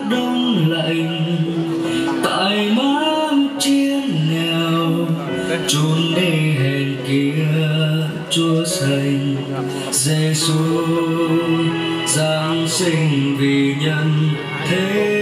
đông lạnh tại máng chiến nghèo chốn đê hèn kia Chúa sành Giêsu giáng sinh vì nhân thế.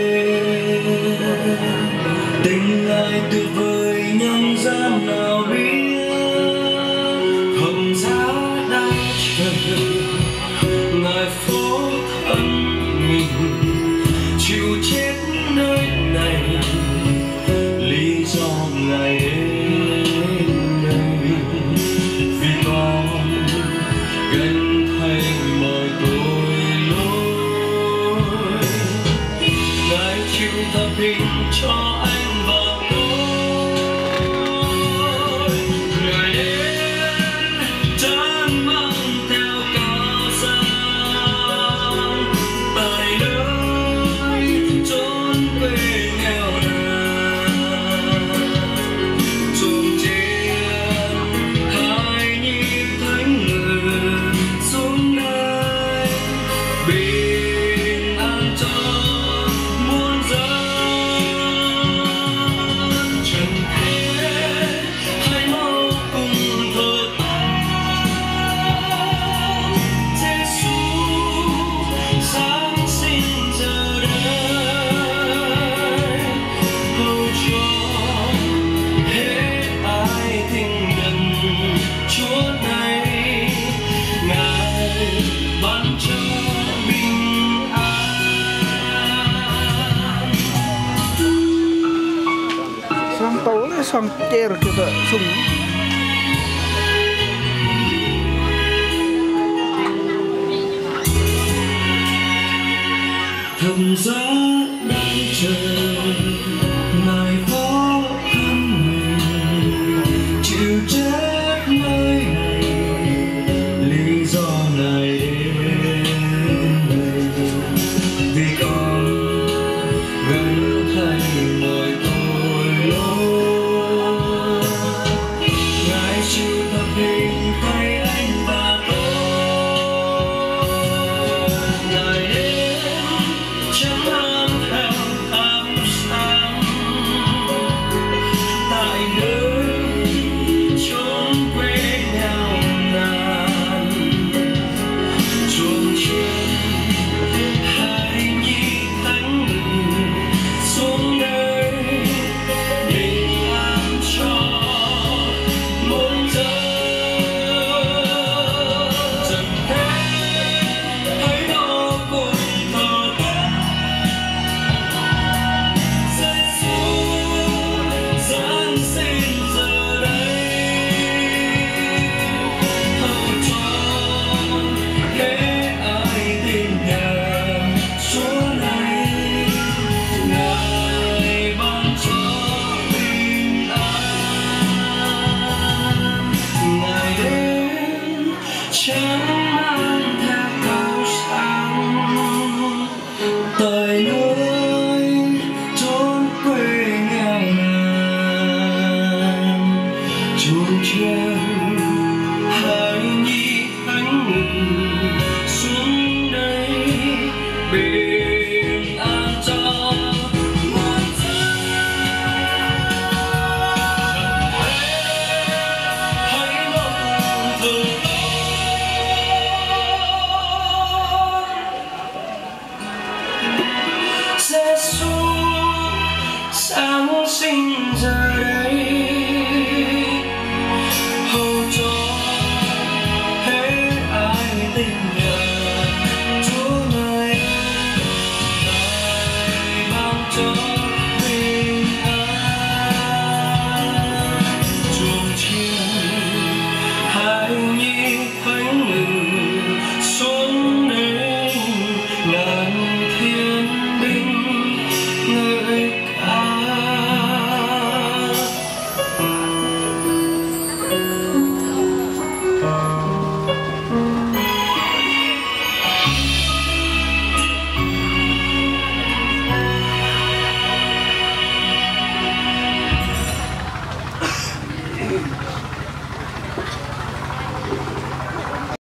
Tình Ngài tuyệt vời nhân gian nào biết hồng giá đã chờ Ngài phó thân mình chịu chết nơi này lý do Ngài đến đây vì con gánh thay mọi tội lỗi. Ngài chịu thập hình cho anh và tôi. Ngài đến trắng mang theo cao sang tại nơi chốn quê nghèo nàn chôn trên hai nhịp thánh người xuống đây bình an cho muôn dân trần thế. Hãy mau cùng thờ Giêsu giáng sinh giờ đây hầu cho hết ai thinh nhận Chúa này. Ngài ban cho bình an. Sang tấu lấy sang chê rồi kìa sung. Thầm giá đang chờ Ngài phó thân mình chịu chết nơi này lý do Ngài đến đây vì con gánh thay mọi tội lỗi. Ngài chịu thập hình thay anh và tôi. Ngài đến chẳng mang theo ánh sáng tại nơi chốn quê nghèo nàn chuông trên hai nhịp thánh người xuống đây bình an cho muôn dân trần thế. Hãy đâu cùng thờ Giêsu giáng sinh giờ đây hầu cho hết ai tin nhận Chúa này. Ngài ban cho bình an. Ngài đến chẳng mang theo cao sang tại nơi chốn quê nghèo nàn chôn trên hai nhịp thánh người xuống đây bình an cho muôn dân. Hãy mong thờ Giêsu giáng sinh giờ